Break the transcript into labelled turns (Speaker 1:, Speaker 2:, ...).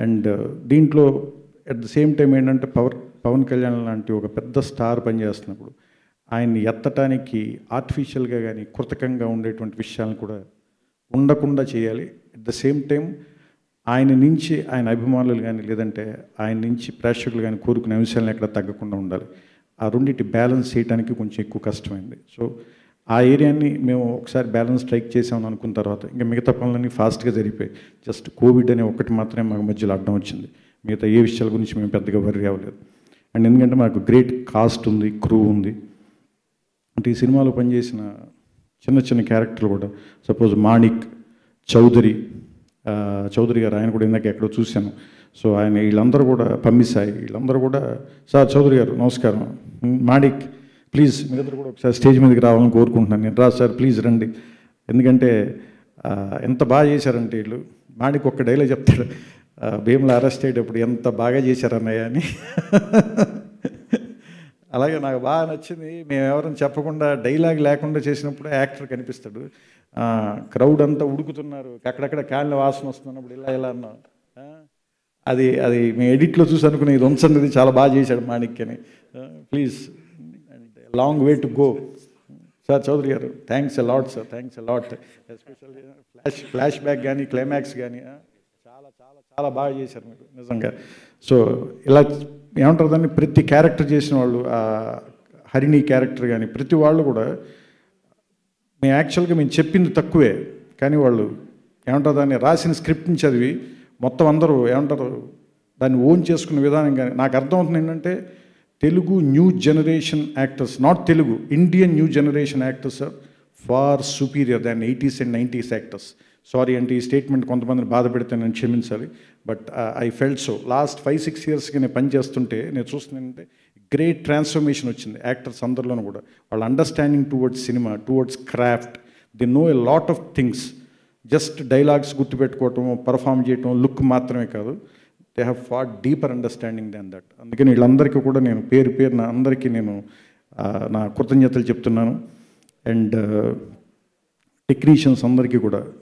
Speaker 1: And దీంట్లో at the same time ఏంటంటే పవన్ కళ్యాణ్ లాంటి ఒక పెద్ద స్టార్ పనిచేస్తున్నప్పుడు ఆయన్ని ఎత్తటానికి ఆర్టిఫిషియల్గా కానీ కృతకంగా ఉండేటువంటి విషయాలను కూడా ఉండకుండా చేయాలి. అట్ ద సేమ్ టైం ఆయన నుంచి ఆయన అభిమానులు కానీ లేదంటే ఆయన నుంచి ప్రేక్షకులు కానీ కోరుకునే అంశాలను ఎక్కడ తగ్గకుండా ఉండాలి. ఆ రెండింటి బ్యాలెన్స్ చేయడానికి కొంచెం ఎక్కువ కష్టమైంది. సో ఆ ఏరియాని మేము ఒకసారి బ్యాలెన్స్ స్ట్రైక్ చేసామని అనుకున్న తర్వాత ఇంకా మిగతా పనులన్నీ ఫాస్ట్గా జరిగిపోయాయి. జస్ట్ కోవిడ్ అనే ఒకటి మాత్రమే మాకు మధ్యలో అడ్డం వచ్చింది. మిగతా ఏ విషయాల గురించి మేము పెద్దగా వర్రీ అవ్వలేదు. అండ్ ఎందుకంటే మాకు గ్రేట్ కాస్ట్ ఉంది, క్రూ ఉంది. అంటే ఈ సినిమాలో పనిచేసిన చిన్న చిన్న క్యారెక్టర్లు కూడా సపోజ్ మాణిక్ చౌదరి గారు, ఆయన కూడా ఇందాక ఎక్కడో చూశాను. సో ఆయన వీళ్ళందరూ కూడా పంపిస్తాయి, వీళ్ళందరూ కూడా సార్ చౌదరి గారు నమస్కారం, మాణిక్ ప్లీజ్ మీరందరూ కూడా ఒకసారి స్టేజ్ మీదకి రావాలని కోరుకుంటున్నాను. నేను రా సార్ ప్లీజ్ రండి. ఎందుకంటే ఎంత బాగా చేశారంటే వీళ్ళు. మాణిక్ ఒక్క డైలాగ్ చెప్తాడు, భీమ్లా అరెస్ట్ అయ్యేటప్పుడు ఎంత బాగా చేశారన్నయ్య అని. అలాగే నాకు బాగా నచ్చింది, మేము ఎవరైనా చెప్పకుండా డైలాగ్ లేకుండా చేసినప్పుడు యాక్టర్ కనిపిస్తాడు. క్రౌడ్ అంతా ఉడుకుతున్నారు, అక్కడక్కడ కాళ్ళ వాసన వస్తున్నప్పుడు ఇలా అన్నాం. అది మేము ఎడిట్లో చూసి అనుకునే ఇది ఉంచండి, చాలా బాగా చేశాడు మాణిక్ అని. Please and long way to go. Sir Chowdary garu thanks a lot sir, thanks a lot. Especially flashback కానీ క్లైమాక్స్ కానీ చాలా చాలా చాలా బాగా చేశారు మీరు నిజంగా. సో ఇలా ఏమంటారు దాన్ని, ప్రతి క్యారెక్టర్ చేసిన వాళ్ళు, హరిణి క్యారెక్టర్ కానీ ప్రతి వాళ్ళు కూడా మేము యాక్చువల్గా మేము చెప్పింది తక్కువే, కానీ వాళ్ళు ఏమంటారు దాన్ని రాసిన స్క్రిప్ట్ని చదివి మొత్తం అందరూ ఏమంటారు దాన్ని ఓన్ చేసుకున్న విధానం కానీ నాకు అర్థమవుతుంది ఏంటంటే Telugu new generation actors, not Telugu, Indian new generation actors are far superior than 80s and 90s actors. Sorry అంటే ఈ స్టేట్మెంట్ కొంతమందిని బాధ పెడితే నేను క్షమించాలి, but I felt so. Last 5-6 yearsకి నేను పనిచేస్తుంటే నేను చూస్తున్నానంటే గ్రేట్ ట్రాన్స్ఫర్మేషన్ వచ్చింది యాక్టర్స్ అందరిలోనూ కూడా. వాళ్ళ understanding towards cinema, towards craft, they know a lot of things. Just dialogues గుర్తుపెట్టుకోవటం, పర్ఫామ్ చేయటం, లుక్ మాత్రమే కాదు, they have far deeper understanding than that. అందుకని వీళ్ళందరికీ కూడా నేను పేరున అందరికీ నేను నా కృతజ్ఞతలు చెప్తున్నాను. అండ్ టెక్నీషియన్స్ అందరికీ కూడా